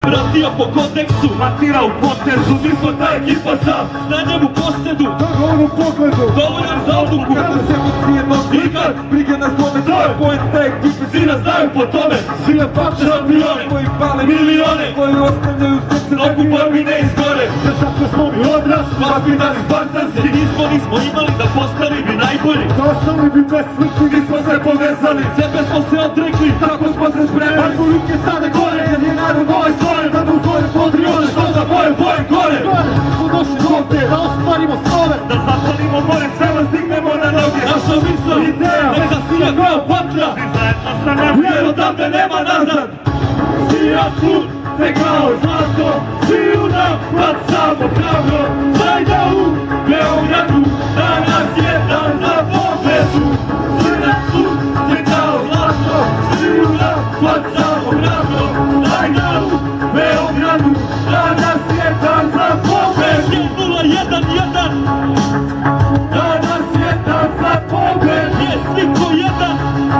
Vratio po kodeksu, matira u potezu, mi smo ta ekipa sa znanjem u posedu, dogovoru pogledu, dovoljan za odluku. Kada se emocije nosi, brige nas dome, tvoj point te ekipe, Svi nas znaju po tome, svi na papče šampione, koji pale milione, koji ostavljaju srce nogu borbi ne izgore. Jer tako smo mi odrasli, Vaspitani Spartanci, nismo imali da postali bi najbolji. ostali bi bez smrti, nismo se povezali, Sebe smo se odrekli, tako smo se spremali, ajmo ruke sada gore, jer je narod ovaj stvoren, da mu svoje podrione, što za boje gore. Smo došli ovdje, da ostvarimo snove, Da zapalimo more, sve vas dignemo na noge. Naša misla, ideja, neka sija kao patra. Svi zajedno sa nama, jer odavde nema nazad. Sija sunce kao zlato, sviju napad samo hrabro. Znaj da u Beogradu danas je dan za pobedu. Sija sunce kao zlato, sviju napad samo hrabro. Znaj da u Beogradu danas je dan za pobedu. 0-1-1. Danas je dan za pobedu. Je svi ko jedan.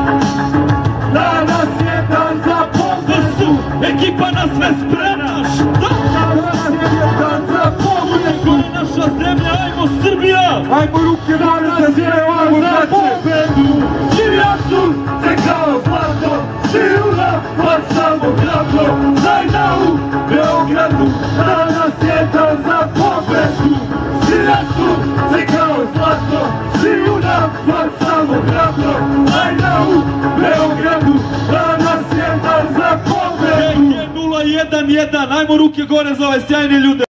Danas je dan za pobedu. Ekipa na sve spremna. Šta? danas je dan za pobedu. Ko je naša zemlja, ajmo Srbija. Ajmo ruke gore za sve ovo Za pobedu. Sija sunce kao zlato, sviju napad samo hrabro. Znaj da u Beogradu danas je dan za pobedu. Sija sunce kao zlato, sviju napad samo hrabro. Znaj da u Beogradu danas je dan za pobedu. 0-1-1, ajmo ruke gore za ove sjajne ljude.